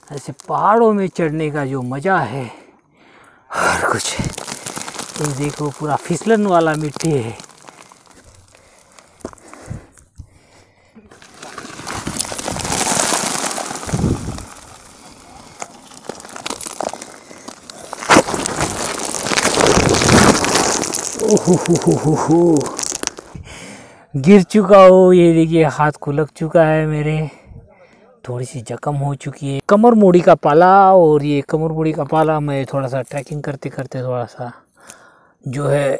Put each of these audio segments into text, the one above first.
ऐसे पहाड़ों में चढ़ने का जो मज़ा है और कुछ। ये देखो पूरा फिसलन वाला मिट्टी है। ओहो गिर चुका हो, ये देखिए हाथ को लग चुका है मेरे, थोड़ी सी जख्म हो चुकी है। कमर मोड़ी का पाला, और ये कमर मोड़ी का पाला मैं थोड़ा सा ट्रैकिंग करते करते थोड़ा सा जो है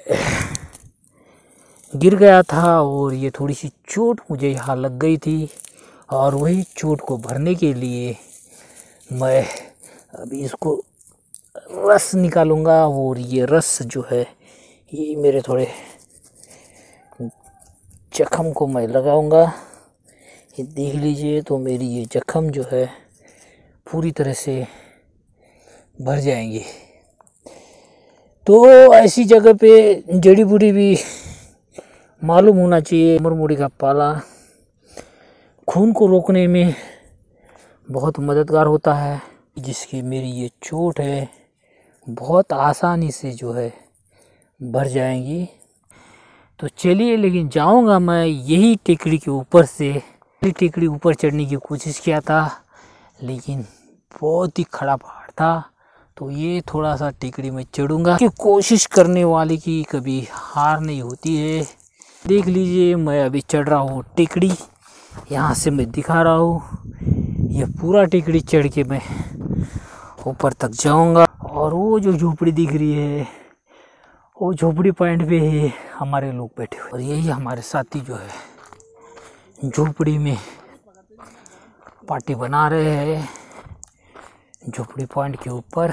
गिर गया था, और ये थोड़ी सी चोट मुझे यहाँ लग गई थी। और वही चोट को भरने के लिए मैं अभी इसको रस निकालूंगा, और ये रस जो है ये मेरे थोड़े जख्म को मैं लगाऊंगा। ये देख लीजिए, तो मेरी ये जख्म जो है पूरी तरह से भर जाएंगी। तो ऐसी जगह पे जड़ी बूटी भी मालूम होना चाहिए। कमर मोड़ी का पाला खून को रोकने में बहुत मददगार होता है, जिसकी मेरी ये चोट है बहुत आसानी से जो है भर जाएंगी। तो चलिए, लेकिन जाऊंगा मैं यही टेकड़ी के ऊपर से। टेकड़ी ऊपर चढ़ने की कोशिश किया था, लेकिन बहुत ही खड़ा पहाड़ था, तो ये थोड़ा सा टेकड़ी में चढ़ूंगा कि कोशिश करने वाले की कभी हार नहीं होती है। देख लीजिए, मैं अभी चढ़ रहा हूँ टेकड़ी, यहाँ से मैं दिखा रहा हूँ। ये पूरा टेकड़ी चढ़ के मैं ऊपर तक जाऊंगा, और वो जो झोपड़ी दिख रही है वो झोपड़ी पॉइंट पे ही हमारे लोग बैठे हुए, और यही हमारे साथी जो है झोपड़ी में पार्टी बना रहे हैं झोपड़ी पॉइंट के ऊपर।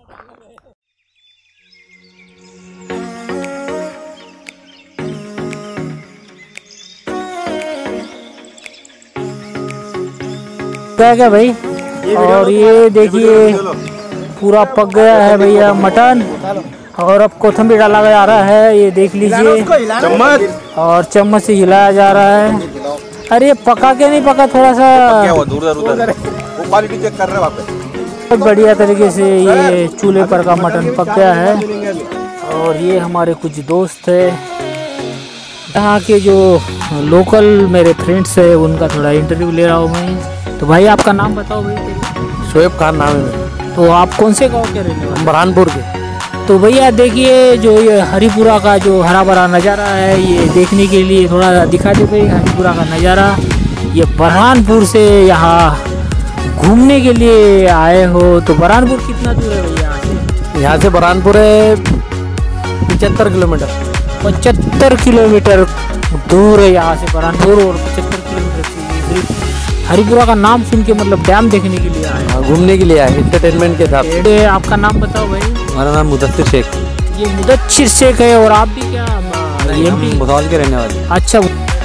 क्या भाई, और ये देखिए पूरा पक गया है भैया मटन, और अब कोथिंबीर डाला जा रहा है। ये देख लीजिए, चम्मच और चम्मच से हिलाया जा रहा है। अरे पका के नहीं पका, थोड़ा सा वो क्वालिटी चेक कर रहे हैं। बहुत बढ़िया तरीके से ये चूल्हे पर का मटन पक गया है। और ये हमारे कुछ दोस्त है यहाँ के, जो लोकल मेरे फ्रेंड्स है, उनका थोड़ा इंटरव्यू ले रहा हूँ मैं। तो भाई आपका नाम बताओ भाई। शोएब खान नाम है। तो आप कौन से गाँव के रहने वाले? बुरहानपुर के। तो भैया देखिए, जो ये हरिपुरा का जो हरा भरा नज़ारा है, ये देखने के लिए थोड़ा दिखा दे भाई हरिपुरा का नज़ारा। ये बुरहानपुर से यहाँ घूमने के लिए आए हो, तो बुरहानपुर कितना दूर है भैया यहाँ से? यहाँ से बुरहानपुर है 75 किलोमीटर। 75 किलोमीटर दूर है यहाँ से बुरहानपुर, और 75 किलोमीटर से हरिपुरा का नाम सुन के मतलब डैम देखने के लिए आए, घूमने के लिए आए, एंटरटेनमेंट के साथ। आपका नाम बताओ भाई। हमारा नाम मुदस्सिर शेख। ये मुदस्सिर शेख है, और आप भी क्या हम भोपाल के रहने वाले। अच्छा,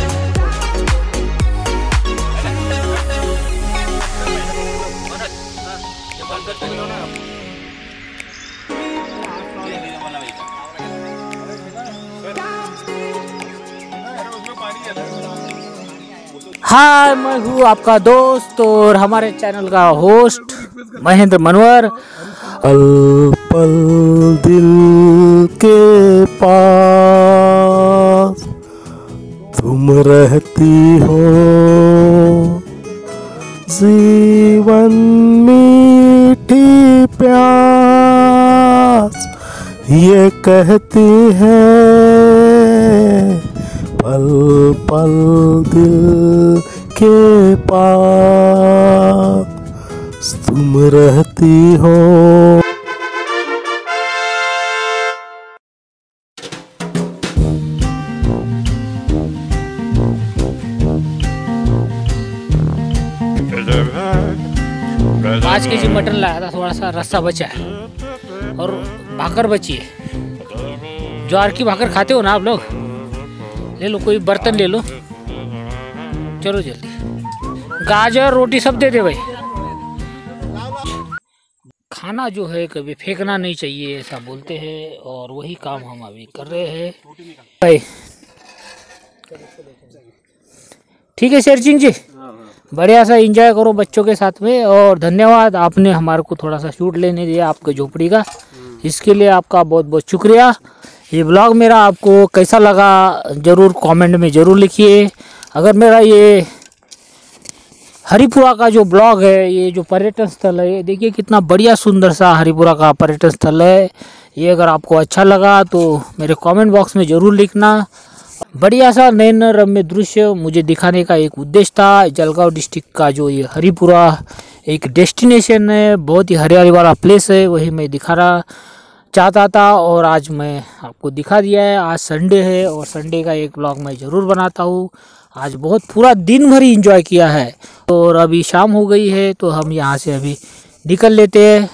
हाय, मैं हूँ आपका दोस्त और हमारे चैनल का होस्ट महेंद्र मनवर। पल पल दिल के पास तुम रहती हो, जीवन मीठी प्यास ये कहती है, पल पल दिल के पास तुम रहती हो। पाँच केजी मटन लाया था, थोड़ा सा रस्सा बचा है और भाकर बची है। ज्वार की भाकर खाते हो ना आप लोग? ले लो, कोई बर्तन ले लो, चलो जल्दी। गाजर रोटी सब दे दे भाई। खाना जो है कभी फेंकना नहीं चाहिए, ऐसा बोलते हैं, और वही काम हम अभी कर रहे हैं भाई। ठीक है शेर सिंह जी, बढ़िया सा एंजॉय करो बच्चों के साथ में। और धन्यवाद, आपने हमारे को थोड़ा सा शूट लेने दिया आपके झोपड़ी का, इसके लिए आपका बहुत बहुत शुक्रिया। ये ब्लॉग मेरा आपको कैसा लगा ज़रूर कमेंट में ज़रूर लिखिए। अगर मेरा ये हरिपुरा का जो ब्लॉग है, ये जो पर्यटन स्थल है, ये देखिए कितना बढ़िया सुंदर सा हरिपुरा का पर्यटन स्थल है। ये अगर आपको अच्छा लगा तो मेरे कमेंट बॉक्स में ज़रूर लिखना। बढ़िया सा नयन रम्य दृश्य मुझे दिखाने का एक उद्देश्य था। जलगांव डिस्ट्रिक्ट का जो ये हरिपुरा एक डेस्टिनेशन है, बहुत ही हरियाली वाला प्लेस है, वही मैं दिखाना चाहता था और आज मैं आपको दिखा दिया है। आज संडे है और संडे का एक ब्लॉग मैं ज़रूर बनाता हूँ। आज बहुत पूरा दिन भर ही इंजॉय किया है और अभी शाम हो गई है तो हम यहाँ से अभी निकल लेते हैं।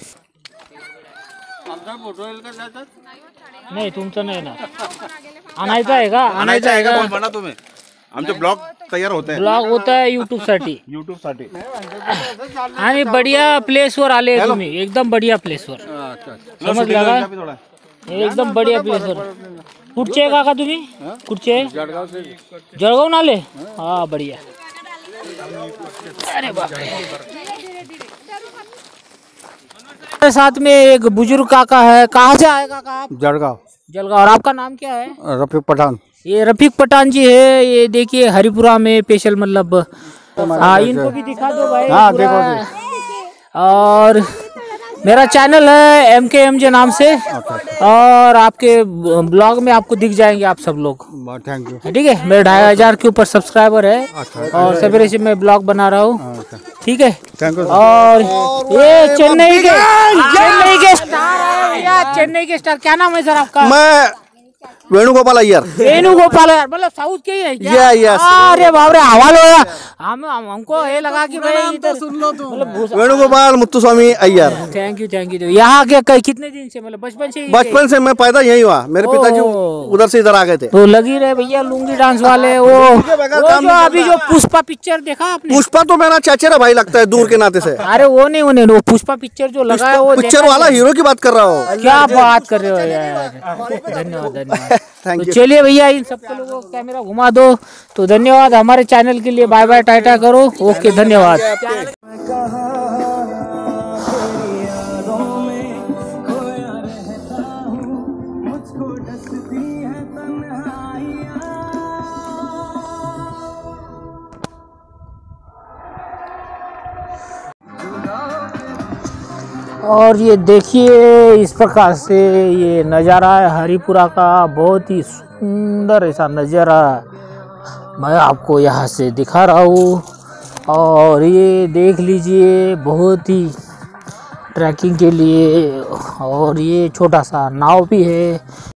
नाही तुमचं नाही ना, आणायचं आहे का? आणायचं आहे का? म्हणा तुम्ही, आमचे ब्लॉग तयार होते, ब्लॉग होता है यूट्यूब साठी आणि बढ़िया प्लेस वर आले तुम्ही, एकदम बढ़िया प्लेस वर, समजलं का? एकदम बढ़िया प्लेस वर. कुठचे आहे काका तुम्ही? कुठचे? जळगावून आले? हा बढ़िया. अरे बाप रे. साथ में एक बुजुर्ग काका है. कहाँ से आए काका आप? जळगाव. जलगांव. और आपका नाम क्या है? रफीक पठान. ये रफीक पठान जी है. ये देखिए हरिपुरा में स्पेशल मतलब इनको भी दिखा दो भाई. हाँ देखो. और मेरा चैनल है MKMJ नाम से, और आपके ब्लॉग में आपको दिख जाएंगे आप सब लोग. Thank you. ठीक है. मेरे 2500 के ऊपर सब्सक्राइबर है और सवेरे से मैं ब्लॉग बना रहा हूँ. ठीक है. Thank you. और ये चेन्नई के स्टार है. चेन्नई के स्टार. क्या नाम है सर आपका? मैं वेणुगोपाल अय्यर. वेणुगोपाल यार, मतलब साउथ के ही है क्या? Yes. अरे बाप रे, हवाल हो गया. हमको ये लगा कि भाई इधर सुन लो तुम. मतलब वेणुगोपाल मुत्तुस्वामी अय्यर. Thank you. यहाँ के कितने दिन से, मतलब बचपन से ही? बचपन से मैं पैदा यही हुआ. मेरे पिताजी उधर से इधर आ गए थे. तो लगी रहे भैया लुंगी डांस वाले. वो जो अभी जो पुष्पा पिक्चर देखा आपने? पुष्पा तो मेरा चचेरा भाई लगता है दूर के नाते से. अरे वो नहीं, वो पुष्पा पिक्चर जो लगा है वो पिक्चर वाला हीरो की बात कर रहा हूँ. क्या बात कर रहे हो यार. धन्यवाद. थैंक तो चलिए भैया, इन सबको लोगों को कैमरा घुमा दो. तो धन्यवाद. हमारे चैनल के लिए बाय बाय टाटा करो. ओके, धन्यवाद. और ये देखिए इस प्रकार से ये नज़ारा है हरिपुरा का. बहुत ही सुंदर ऐसा नज़ारा मैं आपको यहाँ से दिखा रहा हूँ. और ये देख लीजिए, बहुत ही ट्रैकिंग के लिए. और ये छोटा सा नाव भी है.